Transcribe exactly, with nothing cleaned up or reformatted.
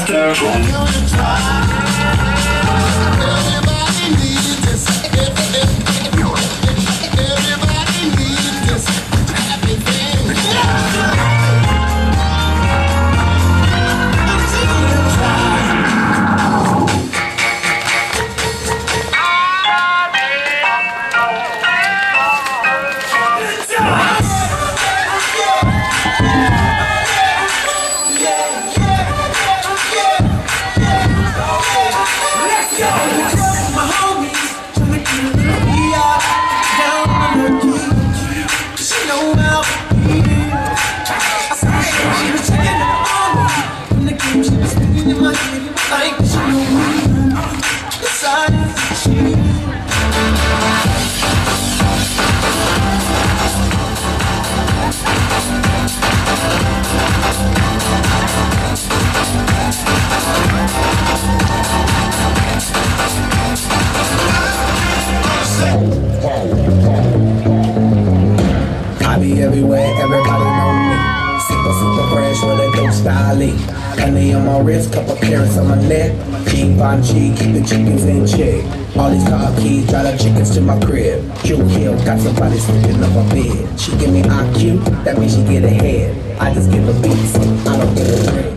I be everywhere, everybody know me. Super, super fresh with a dope style. Honey on my wrist, couple carrots on my neck. Givenchy, keep the chickens in check. All these car keys, drive the chickens to my crib. Q kill, got somebody sleeping on my bed. She give me I Q, that means she get ahead. I just give her beats, I don't give a bread.